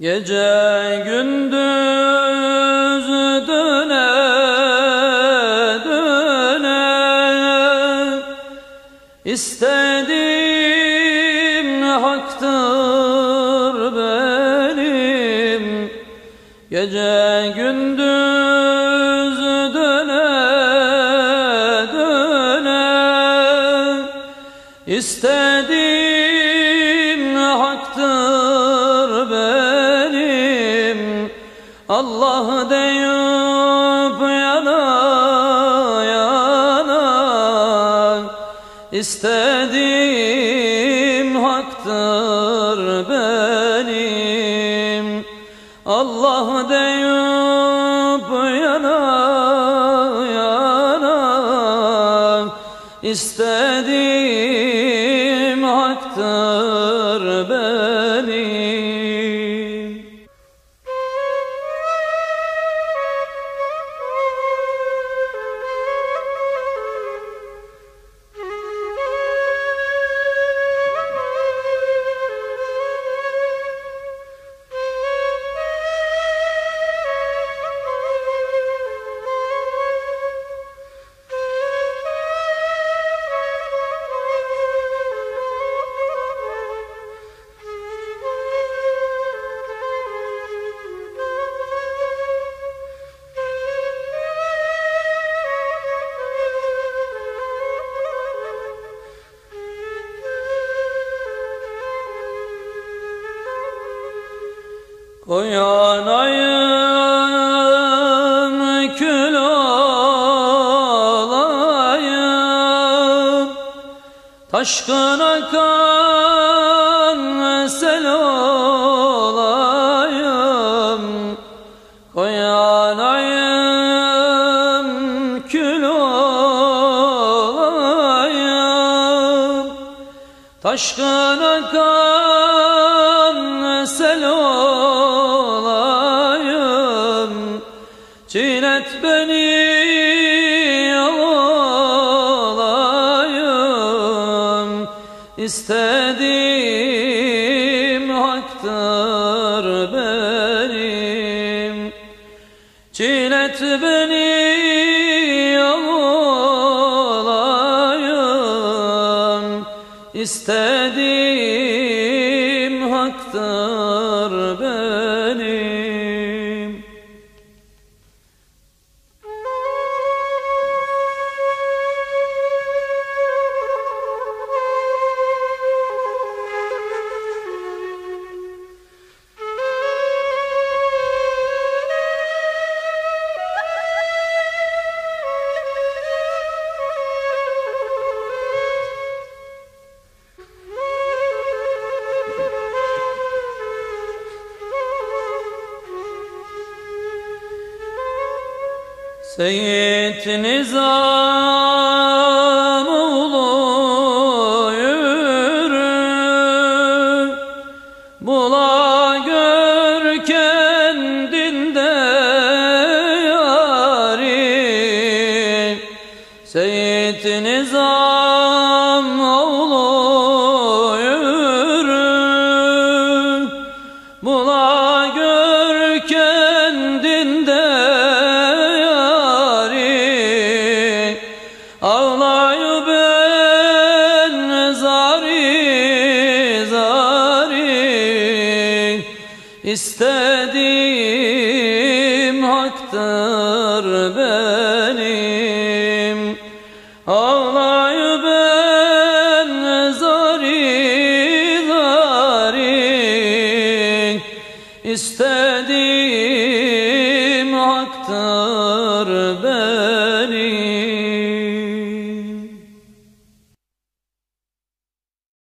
Gece gündüz döne döne İstediğim haktır benim. Gece gündüz döne döne İstediğim haktır benim. Allah deyip yana yana İstediğim haktır benim. Allah deyip yana yana İstediğim haktır benim. Koyanayım kül olayım, taşkın akan sel olayım. Koyanayım kül olayım, taşkın akan sel olayım. Çiğnet beni olayım, İstediğim haktır benim. Çiğnet beni olayım, İstediğim haktır benim. Seyyid Nizam oğlu yürü, bula gör kendinde yâri. Seyyid Nizam oğlu yürü, bula gör kendinde. Ağlayı ben zari zari, İstediğim haktır benim. Ağlayı ben zari zari, İstediğim haktır benim.